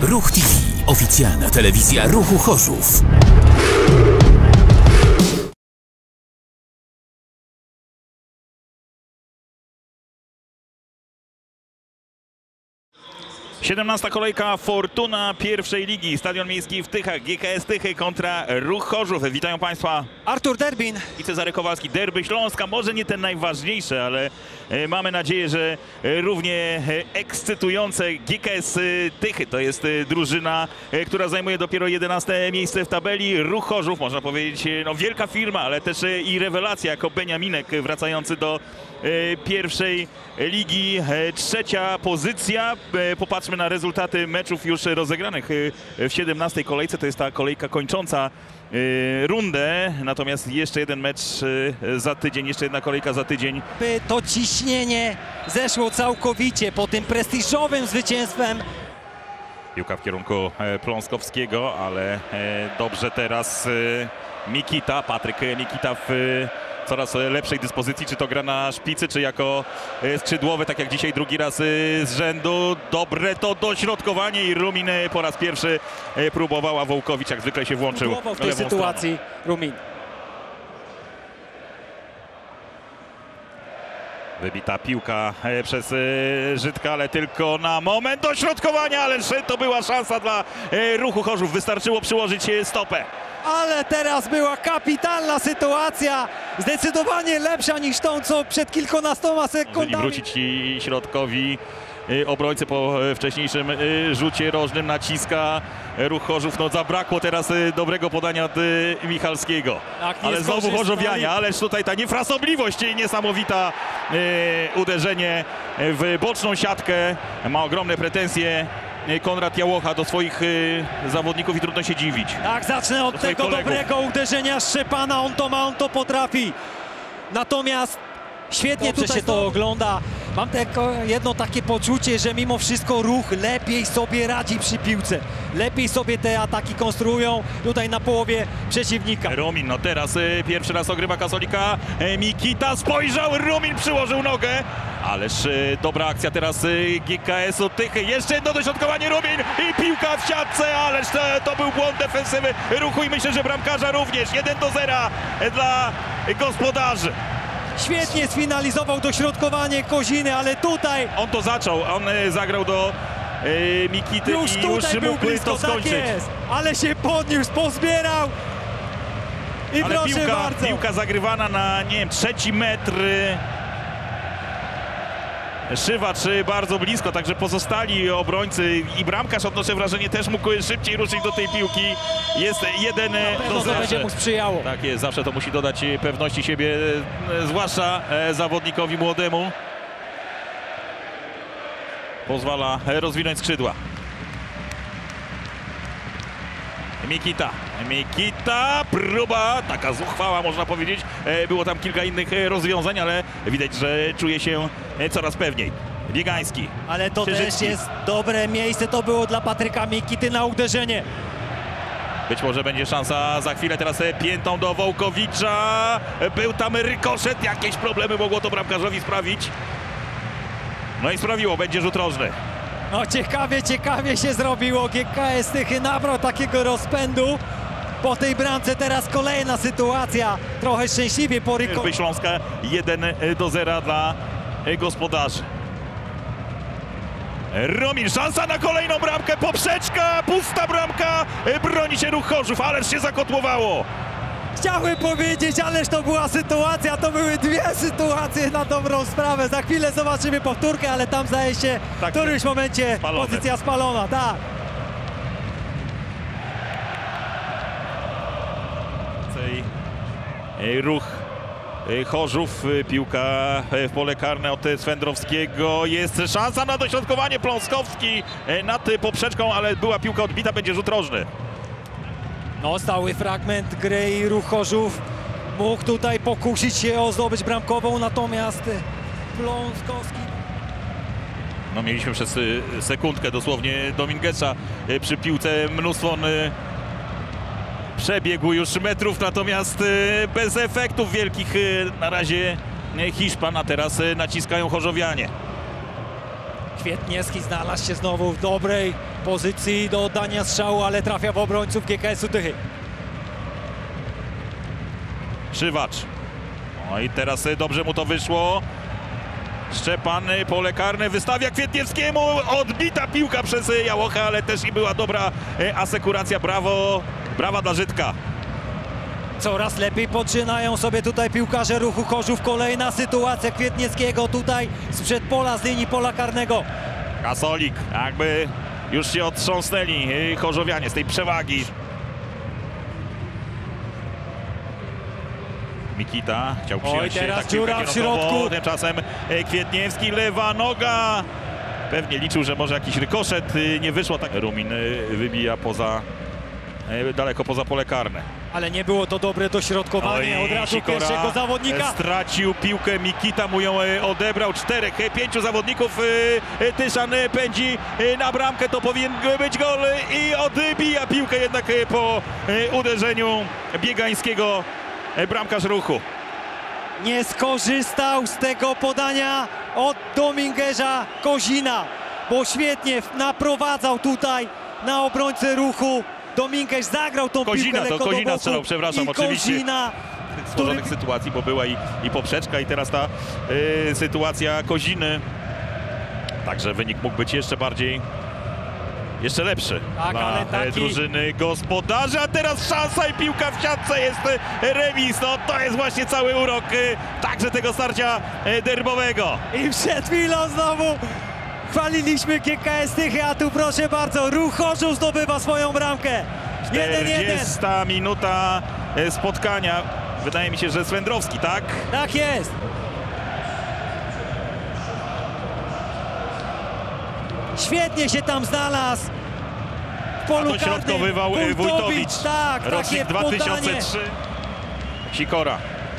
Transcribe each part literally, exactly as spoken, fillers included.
Ruch T V. Oficjalna telewizja Ruchu Chorzów. siedemnasta kolejka Fortuna pierwszej ligi. Stadion Miejski w Tychach. G K S Tychy kontra Ruch Chorzów. Witają Państwa Artur Derbin i Cezary Kowalski. Derby Śląska, może nie ten najważniejszy, ale mamy nadzieję, że równie ekscytujące. G K S Tychy to jest drużyna, która zajmuje dopiero jedenaste miejsce w tabeli. Ruch Chorzów, można powiedzieć, no wielka firma, ale też i rewelacja jako Beniaminek wracający do pierwszej ligi. Trzecia pozycja. Popatrzmy na rezultaty meczów już rozegranych w siedemnastej kolejce. To jest ta kolejka kończąca rundę. Natomiast jeszcze jeden mecz za tydzień, jeszcze jedna kolejka za tydzień. By to ciśnienie zeszło całkowicie po tym prestiżowym zwycięstwem. Piłka w kierunku Pląskowskiego, ale dobrze teraz Mikita, Patryk Mikita w coraz lepszej dyspozycji, czy to gra na szpicy, czy jako skrzydłowy, tak jak dzisiaj drugi raz z rzędu. Dobre to dośrodkowanie i Rumin po raz pierwszy próbowała. Wołkowicz jak zwykle się włączył w tej sytuacji stroną. Rumin. Wybita piłka przez Żydka, ale tylko na moment dośrodkowania, ależ to była szansa dla Ruchu Chorzów. Wystarczyło przyłożyć stopę. Ale teraz była kapitalna sytuacja, zdecydowanie lepsza niż tą, co przed kilkunastoma sekundami. Wrócić i środkowi obrońcy po wcześniejszym rzucie rożnym, naciska Ruch Chorzów. No zabrakło teraz dobrego podania od Michalskiego. Tak, ale znowu Chorzowianie, ależ tutaj ta niefrasobliwość, niesamowita uderzenie w boczną siatkę. Ma ogromne pretensje Konrad Jałocha do swoich y, zawodników i trudno się dziwić. Tak, zacznę od do tego kolegów. dobrego uderzenia Szczepana. On to ma, on to potrafi. Natomiast świetnie Dobrze tutaj się to to ogląda. Mam tylko jedno takie poczucie, że mimo wszystko Ruch lepiej sobie radzi przy piłce. Lepiej sobie te ataki konstruują tutaj na połowie przeciwnika. Rumin, no teraz y, pierwszy raz ogrywa Kasolika. E, Mikita spojrzał, Rumin przyłożył nogę. Ależ y, dobra akcja teraz y, G K S-u Tychy. Jeszcze jedno dośrodkowanie, Rumin i piłka w siatce, ależ to, to był błąd defensywy Ruchu i myślę, że bramkarza również. jeden do zera dla gospodarzy. Świetnie sfinalizował dośrodkowanie Koziny, ale tutaj... On to zaczął, on y, zagrał do y, Mikity już i tutaj już był mógł blisko, to skończyć. tak jest, ale się podniósł, pozbierał. I ale proszę piłka, bardzo. piłka zagrywana na, nie wiem, trzeci metr. Szywacz bardzo blisko, także pozostali obrońcy i bramkarz, odnoszę wrażenie, też mógł szybciej ruszyć do tej piłki. Jest jeden do zera. Będzie mu sprzyjało. Tak jest, zawsze to musi dodać pewności siebie, zwłaszcza zawodnikowi młodemu. Pozwala rozwinąć skrzydła. Mikita, Mikita, próba, taka zuchwała można powiedzieć. Było tam kilka innych rozwiązań, ale widać, że czuje się coraz pewniej. Biegański. Ale to też jest dobre miejsce, to było dla Patryka Mikity na uderzenie. Być może będzie szansa za chwilę, teraz piętą do Wołkowicza. Był tam rykoszet, jakieś problemy mogło to bramkarzowi sprawić. No i sprawiło, będzie rzut rożny. No ciekawie, ciekawie się zrobiło. G K S Tychy nabrał takiego rozpędu. Po tej bramce teraz kolejna sytuacja. Trochę szczęśliwie po ryko... Derby Śląska jeden do zera dla gospodarzy. Rumin, szansa na kolejną bramkę, poprzeczka, pusta bramka, broni się Ruch Chorzów, ależ się zakotłowało. Chciałem powiedzieć, ależ to była sytuacja, to były dwie sytuacje na dobrą sprawę. Za chwilę zobaczymy powtórkę, ale tam zdaje się tak, w którymś momencie spalone. Pozycja spalona, tak. Ruch Chorzów, piłka w pole karne od Swędrowskiego. Jest szansa na dośrodkowanie, Pląskowski nad poprzeczką, ale była piłka odbita, będzie rzut rożny. No, stały fragment gry i Ruch Chorzów mógł tutaj pokusić się o zdobycz bramkową, natomiast Pląskowski... No mieliśmy przez sekundkę dosłownie Domingesa przy piłce, mnóstwo on przebiegł już metrów, natomiast bez efektów wielkich na razie Hiszpan, a teraz naciskają Chorzowianie. Kwietniewski znalazł się znowu w dobrej pozycji do oddania strzału, ale trafia w obrońców G K S-u Tychy. Krzywacz. No i teraz dobrze mu to wyszło. Szczepan, pole karne, wystawia Kwietniewskiemu, odbita piłka przez Jałocha, ale też i była dobra asekuracja. Brawo, brawa dla Żydka. Coraz lepiej poczynają sobie tutaj piłkarze Ruchu Chorzów. Kolejna sytuacja Kwietniewskiego tutaj z przedpola, z linii pola karnego. Kasolik, jakby już się otrząsnęli chorzowianie z tej przewagi. Mikita chciał przyjąć Oj, teraz tak piłkę dziura w kierunkowo. środku. Tymczasem Kwietniewski, lewa noga. Pewnie liczył, że może jakiś rykoszet, nie wyszło tak. Rumin wybija poza, daleko poza pole karne. Ale nie było to dobre dośrodkowanie. Oj, Od razu Sikora pierwszego zawodnika. stracił piłkę, Mikita mu ją odebrał. Czterech, pięciu zawodników. Tyszan pędzi na bramkę, to powinien być gol i odbija piłkę jednak po uderzeniu Biegańskiego bramkarz Ruchu. Nie skorzystał z tego podania od Domingueza Kozina, bo świetnie naprowadzał tutaj na obrońcę Ruchu. Dominguez zagrał tą Kozina, piłkę to lekko Kozina do boku. strzelał, przepraszam, I oczywiście. Kozina, Złożonych który... sytuacji, bo była i, i poprzeczka, i teraz ta y, sytuacja Koziny. Także wynik mógł być jeszcze bardziej, jeszcze lepszy Tak, dla ale taki... e, drużyny gospodarza. Teraz szansa i piłka w siatce, jest e, remis. No to jest właśnie cały urok e, także tego starcia e, derbowego. I przed chwilą znowu chwaliliśmy G K S Tychy, a tu proszę bardzo, Ruch Chorzów zdobywa swoją bramkę. jeden jeden. czterdziesta minuta e, spotkania. Wydaje mi się, że Swędrowski, tak? Tak jest. Świetnie się tam znalazł. W polu Dośrodkowywał karnym. Wójtowicz. Tak, Rocznik takie dwa tysiące podanie. trzy. Sikora.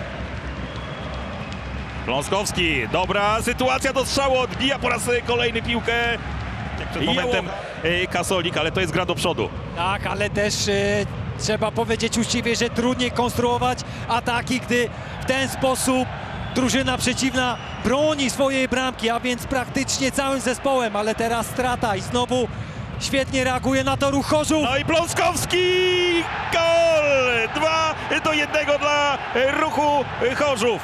Pląskowski, dobra sytuacja do strzału, odbija po raz kolejny piłkę. Jak przed momentem e, Kasolik, ale to jest gra do przodu. Tak, ale też e, trzeba powiedzieć uczciwie, że trudniej konstruować ataki, gdy w ten sposób drużyna przeciwna broni swojej bramki, a więc praktycznie całym zespołem, ale teraz strata i znowu świetnie reaguje na to Ruch Chorzów. No i Pląskowski, gol! dwa do jednego dla Ruchu Chorzów.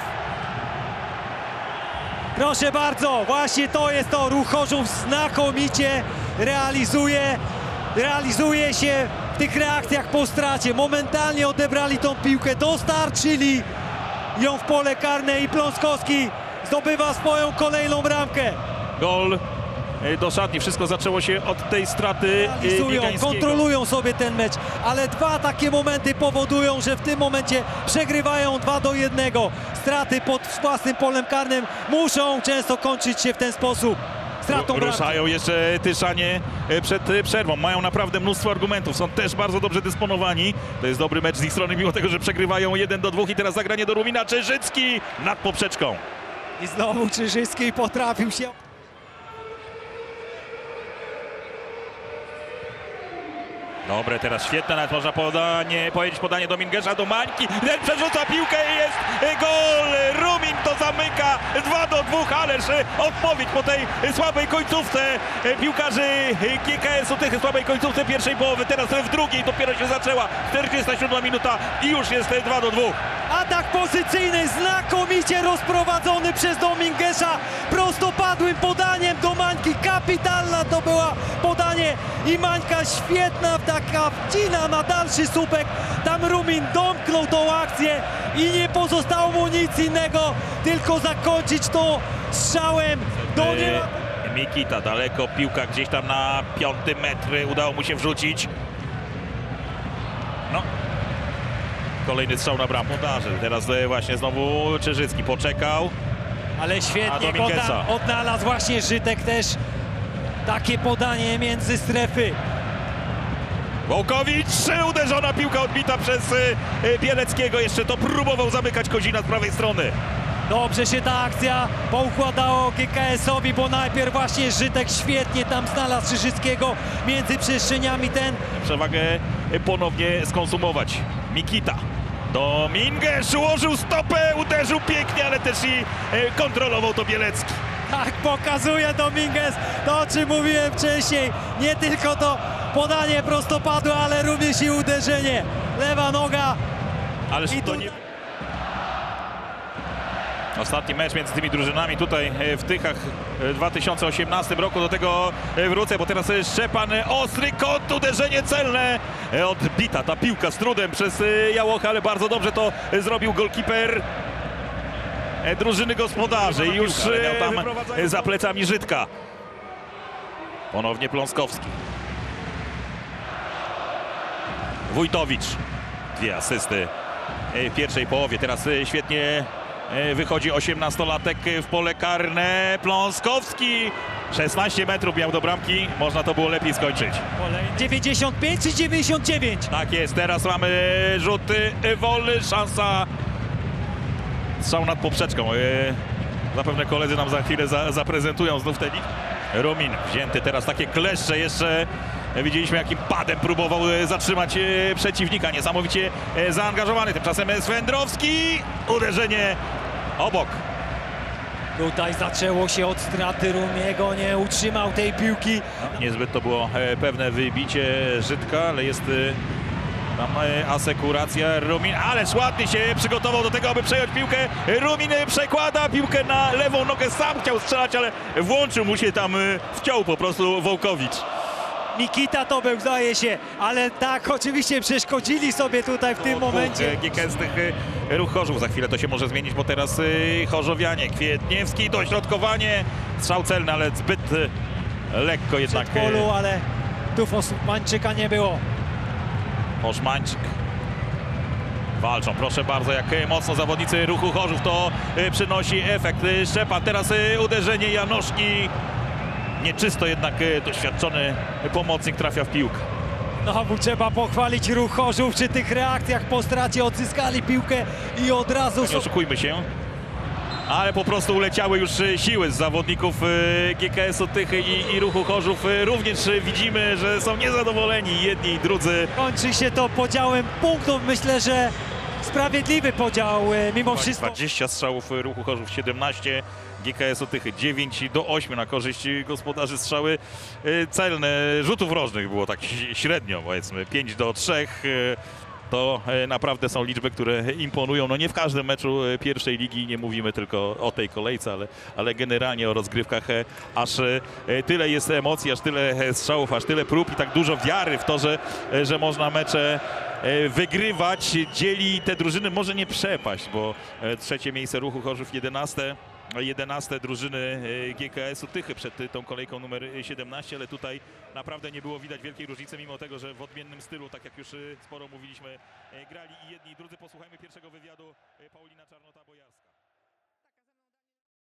Proszę bardzo, właśnie to jest to, Ruch Chorzów znakomicie realizuje, realizuje się w tych reakcjach po stracie. Momentalnie odebrali tą piłkę, dostarczyli ją w pole karne i Pląskowski zdobywa swoją kolejną bramkę. Gol do szatni, wszystko zaczęło się od tej straty Realizują, Biegańskiego. kontrolują sobie ten mecz, ale dwa takie momenty powodują, że w tym momencie przegrywają dwa do jednego. Straty pod własnym polem karnym muszą często kończyć się w ten sposób. Stratą bramki. Ruszają jeszcze Tyszanie przed przerwą. Mają naprawdę mnóstwo argumentów. Są też bardzo dobrze dysponowani. To jest dobry mecz z ich strony, mimo tego, że przegrywają jeden do dwóch. I teraz zagranie do Rumina. Czerzycki nad poprzeczką. I znowu Czyżycki potrafił się... Dobre, teraz świetne, nawet można podanie, powiedzieć podanie Domingueza do Mańki. Ten przerzuca piłkę i jest gol! Rumin to zamyka dwa do dwóch, ależ odpowiedź po tej słabej końcówce piłkarzy G K S-u Tychy, słabej końcówce pierwszej połowy. Teraz w drugiej dopiero się zaczęła. czterdziesta siódma minuta i już jest dwa do dwóch. Atak pozycyjny znakomicie rozprowadzony przez Domingueza prostopadłym podaniem do Mańki. Kapitalna to była podanie i Mańka świetna, taka wcina na dalszy słupek. Tam Rumin domknął tą akcję i nie pozostało mu nic innego, tylko zakończyć to strzałem do nieba. Mikita daleko, piłka gdzieś tam na piąty metr, udało mu się wrzucić. No. Kolejny strzał na bramkę. Teraz właśnie znowu Czerzycki poczekał. Ale świetnie go tam odnalazł właśnie Żytek też. Takie podanie między strefy. Wołkowicz, uderzona piłka odbita przez Bieleckiego. Jeszcze to próbował zamykać Kozina z prawej strony. Dobrze się ta akcja poukładało G K S-owi, bo najpierw właśnie Żytek świetnie tam znalazł Czyżyckiego między przestrzeniami. Ten przewagę ponownie skonsumować. Mikita. Dominguez ułożył stopę, uderzył pięknie, ale też i kontrolował to Bielecki. Tak pokazuje Dominguez, to o czym mówiłem wcześniej. Nie tylko to podanie prostopadłe, ale również i uderzenie. Lewa noga. Ależ I to tu- nie... Ostatni mecz między tymi drużynami tutaj e, w Tychach w dwa tysiące osiemnastym roku. Do tego e, wrócę, bo teraz e, Szczepan, e, ostry kąt, uderzenie celne. E, Odbita ta piłka z trudem przez e, Jałocha, ale bardzo dobrze to e, zrobił golkiper e, drużyny gospodarzy. I już e, miał tam e, za plecami Żydka. Ponownie Pląskowski. Wójtowicz. Dwie asysty w pierwszej połowie. Teraz e, świetnie wychodzi osiemnastolatek w pole karne. Pląskowski. szesnaście metrów miał do bramki. Można to było lepiej skończyć. dziewięćdziesiąt pięć czy dziewięćdziesiąt dziewięć? Tak jest. Teraz mamy rzuty wolny. Szansa. Strzał nad poprzeczką. Zapewne koledzy nam za chwilę za, zaprezentują znów ten. Rumin wzięty. Teraz takie kleszcze jeszcze. Widzieliśmy, jakim padem próbował zatrzymać przeciwnika. Niesamowicie zaangażowany. Tymczasem Swędrowski. Uderzenie obok. Tutaj zaczęło się od straty Rumiego, nie utrzymał tej piłki. Niezbyt to było pewne wybicie Żydka, ale jest tam asekuracja. Rumin, ależ ładnie się przygotował do tego, aby przejąć piłkę. Rumin przekłada piłkę na lewą nogę. Sam chciał strzelać, ale włączył mu się tam, wciął po prostu Wołkowicz. Mikita to był, zdaje się, ale tak, oczywiście przeszkodzili sobie tutaj w tym momencie. G K S tych Ruch Chorzów. Za chwilę to się może zmienić, bo teraz chorzowianie. Kwietniewski, dośrodkowanie. Strzał celny, ale zbyt lekko jednak. W polu, ale tu Osmańczyka nie było. Osmańczyk. Walczą, proszę bardzo, jak mocno zawodnicy Ruchu Chorzów to przynosi efekt. Szczepan, teraz uderzenie Janoszki. Nieczysto jednak doświadczony pomocnik trafia w piłkę. No, bo trzeba pochwalić Ruch Chorzów przy tych reakcjach po stracie. Odzyskali piłkę i od razu... Nie oszukujmy się, ale po prostu uleciały już siły z zawodników G K S-u Tychy i, i Ruchu Chorzów. Również widzimy, że są niezadowoleni jedni i drudzy. Kończy się to podziałem punktów. Myślę, że sprawiedliwy podział e, mimo wszystko. dwadzieścia strzałów Ruchu Chorzów, siedemnaście G K S-u Tychy, dziewięć do ośmiu na korzyść gospodarzy. Strzały celne, rzutów rożnych było tak średnio, powiedzmy pięć do trzech. To naprawdę są liczby, które imponują. No nie w każdym meczu pierwszej ligi, nie mówimy tylko o tej kolejce, ale, ale generalnie o rozgrywkach. Aż tyle jest emocji, aż tyle strzałów, aż tyle prób i tak dużo wiary w to, że, że można mecze wygrywać. Dzieli te drużyny, może nie przepaść, bo trzecie miejsce Ruchu Chorzów, jedenaste. jedenaste drużyny G K S-u Tychy przed tą kolejką numer siedemnaście, ale tutaj naprawdę nie było widać wielkiej różnicy, mimo tego, że w odmiennym stylu, tak jak już sporo mówiliśmy, grali i jedni i drudzy. Posłuchajmy pierwszego wywiadu. Paulina Czarnota.